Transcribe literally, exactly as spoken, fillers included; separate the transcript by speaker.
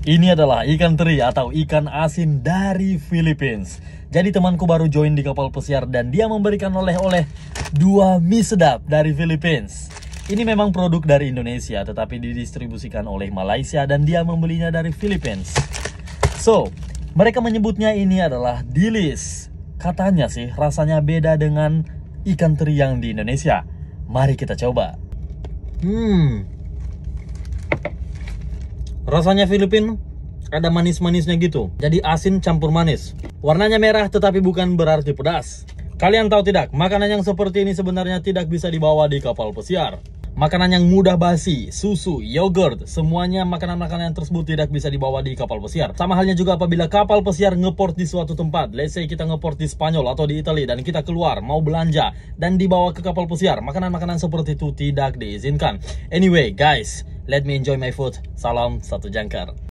Speaker 1: Ini adalah ikan teri atau ikan asin dari Philippines. Jadi temanku baru join di kapal pesiar dan dia memberikan oleh-oleh dua mie sedap dari Philippines. Ini memang produk dari Indonesia tetapi didistribusikan oleh Malaysia dan dia membelinya dari Philippines. So, mereka menyebutnya ini adalah dilis. Katanya sih rasanya beda dengan ikan teri yang di Indonesia. Mari kita coba. Hmm. Rasanya Filipin ada manis-manisnya gitu. Jadi asin campur manis. Warnanya merah tetapi bukan berarti pedas. Kalian tahu tidak, makanan yang seperti ini sebenarnya tidak bisa dibawa di kapal pesiar. Makanan yang mudah basi, susu, yogurt, semuanya makanan-makanan tersebut tidak bisa dibawa di kapal pesiar. Sama halnya juga apabila kapal pesiar ngeport di suatu tempat. Let's say kita ngeport di Spanyol atau di Italia dan kita keluar mau belanja dan dibawa ke kapal pesiar. Makanan-makanan seperti itu tidak diizinkan. Anyway guys, let me enjoy my food. Salam satu jangkar.